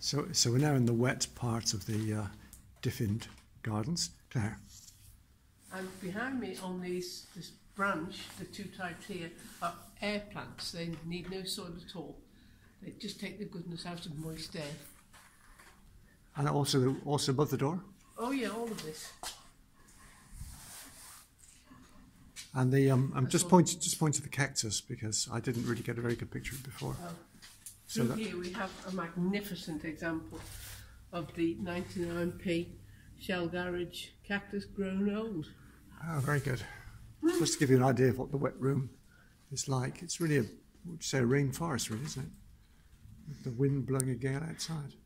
So we're now in the wet part of the Dyffryn gardens. Claire. And behind me on this branch, the two types here, are air plants. They need no soil at all. They just take the goodness out of moist air. And also above the door? Oh yeah, all of this. And the I'm just pointing to the cactus because I didn't really get a very good picture of it before. Oh. So here we have a magnificent example of the 99p shell garage cactus grown old. Oh, very good. Just to give you an idea of what the wet room is like, it's really would you say a rainforest, really, isn't it? With the wind blowing a gale outside.